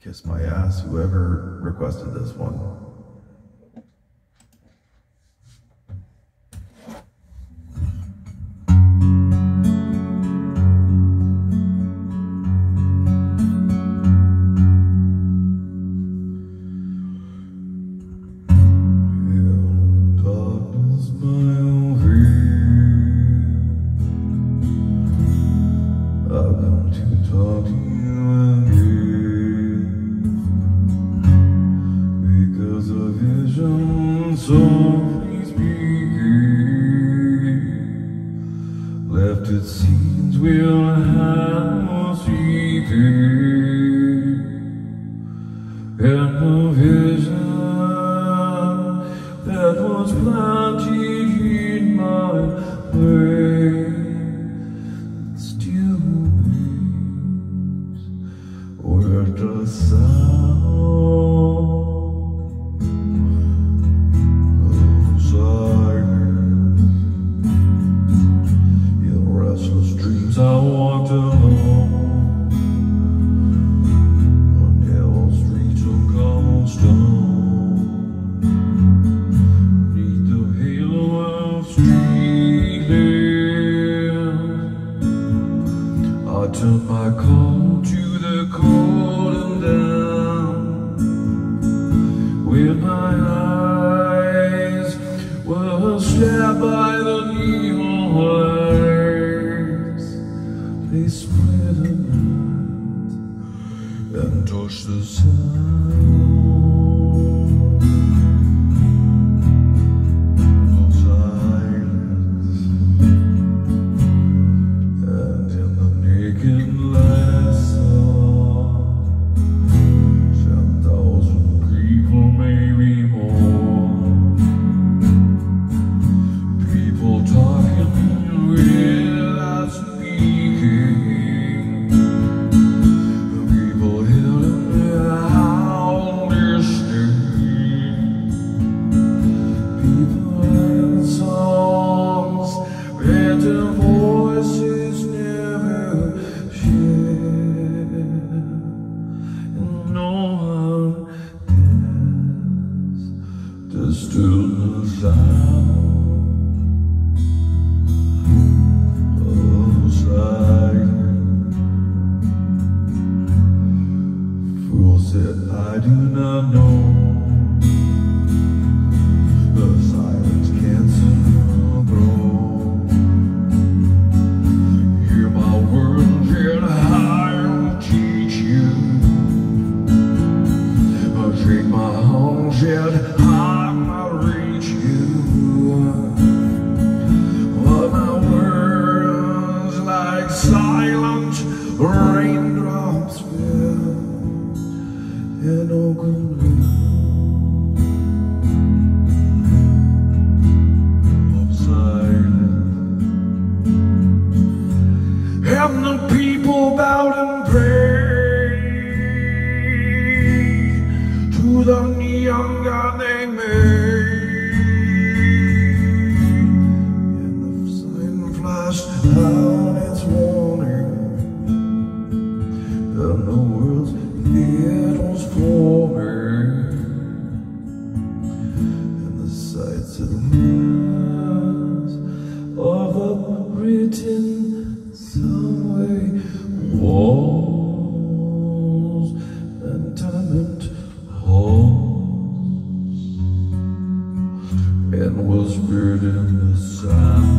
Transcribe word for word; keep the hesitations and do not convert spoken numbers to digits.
Kiss my ass, whoever requested this one. Softly speaking, left it seems we'll have seeking, and the vision that was planted in my brain still waits where the sound I walked alone on narrow streets of cobblestone, beneath the halo of street lamps. I turned my call to the cold and down, when my eyes were stabbed by the neon light. They split a night and touched the sound of silence, and in the naked light I saw ten thousand people, maybe more, people talking without speaking. Their voices never share, and no one dares disturb the sound of silence. Fools that I do not know, the silence cancer grows. Take my arms, yet I might reach you. But my words, like silent raindrops, fell in open of silence, and the people bowed and prayed to the neon god they made, and the sign flashed out its warning, and the world's it was forming, and the sights and words of a written someway walls and tenement and was buried in the sand.